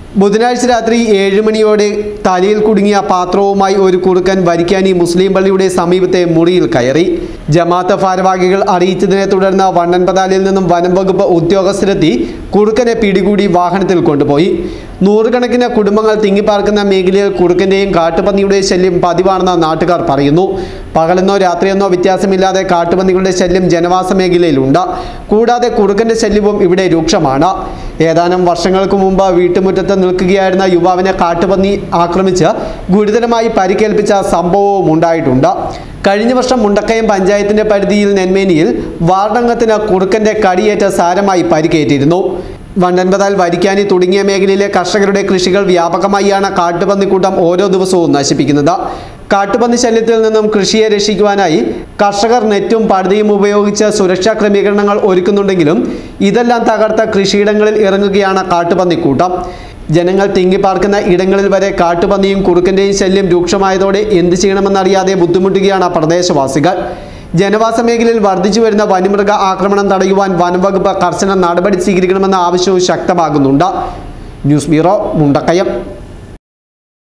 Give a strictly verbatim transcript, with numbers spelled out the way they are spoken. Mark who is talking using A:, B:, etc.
A: ബുധനാഴ്ച രാത്രി ഏഴ് മണിയോടെ തലയിൽ കുടുങ്ങിയ പാത്രവുമായി ഒരു കുറുക്കൻ വരിക്കാനി മുസ്ലിം പള്ളിയുടെ സമീപത്തെ മുറിയിൽ കയറി. ജമാഅത്ത് ഭാരവാഹികൾ അറിയിച്ചതിനെ തുടർന്ന് വണ്ണൻപതാലിൽ നിന്നും വനം വകുപ്പ് ഉദ്യോഗസ്ഥരെത്തി കുറുക്കനെ പിടികൂടി വാഹനത്തിൽ കൊണ്ടുപോയി. നൂറുകണക്കിന് കുടുംബങ്ങൾ തിങ്ങിപ്പാർക്കുന്ന മേഖലയിൽ കുറുക്കന്റെയും കാട്ടുപന്നിയുടെയും ശല്യം പതിവാണെന്ന് നാട്ടുകാർ പറയുന്നു. പകലെന്നോ രാത്രിയെന്നോ വ്യത്യാസമില്ലാതെ കാട്ടുപന്നികളുടെ ശല്യം ജനവാസ മേഖലയിലുണ്ട്. കൂടാതെ കുറുക്കന്റെ ശല്യവും ഇവിടെ രൂക്ഷമാണ്. ഏതാനും വർഷങ്ങൾക്ക് മുമ്പ് വീട്ടുമുറ്റത്ത് നിൽക്കുകയായിരുന്ന യുവാവിനെ കാട്ടുപന്നി ആക്രമിച്ച് ഗുരുതരമായി പരിക്കേൽപ്പിച്ച സംഭവവും ഉണ്ടായിട്ടുണ്ട്. കഴിഞ്ഞ വർഷം മുണ്ടക്കയം പഞ്ചായത്തിന്റെ പരിധിയിൽ നെന്മേനിയിൽ വാർഡംഗത്തിന് കുറുക്കന്റെ കടിയേറ്റ് സാരമായി പരിക്കേറ്റിരുന്നു. വണ്ടൻപതാൽ വരിക്കാനി തുടങ്ങിയ മേഖലയിലെ കർഷകരുടെ കൃഷികൾ വ്യാപകമായാണ് കാട്ടുപന്നിക്കൂട്ടം ഓരോ ദിവസവും നശിപ്പിക്കുന്നത്. കാട്ടുപന്നി ശല്യത്തിൽ നിന്നും കൃഷിയെ രക്ഷിക്കുവാനായി കർഷകർ നെറ്റും പടുതയും ഉപയോഗിച്ച് സുരക്ഷാ ക്രമീകരണങ്ങൾ ഒരുക്കുന്നുണ്ടെങ്കിലും ഇതെല്ലാം തകർത്ത കൃഷിയിടങ്ങളിൽ ഇറങ്ങുകയാണ് കാട്ടുപന്നിക്കൂട്ടം. ജനങ്ങൾ തിങ്ങിപ്പാർക്കുന്ന ഇടങ്ങളിൽ വരെ കാട്ടുപന്നിയും കുറുക്കന്റെയും ശല്യം രൂക്ഷമായതോടെ എന്ത് ചെയ്യണമെന്നറിയാതെ ബുദ്ധിമുട്ടുകയാണ് പ്രദേശവാസികൾ. ജനവാസ മേഖലയിൽ വർദ്ധിച്ചു വരുന്ന വന്യമൃഗ ആക്രമണം തടയുവാൻ വനംവകുപ്പ് കർശന നടപടി സ്വീകരിക്കണമെന്ന ആവശ്യവും ശക്തമാകുന്നുണ്ട്. News bureau, Mundakayam.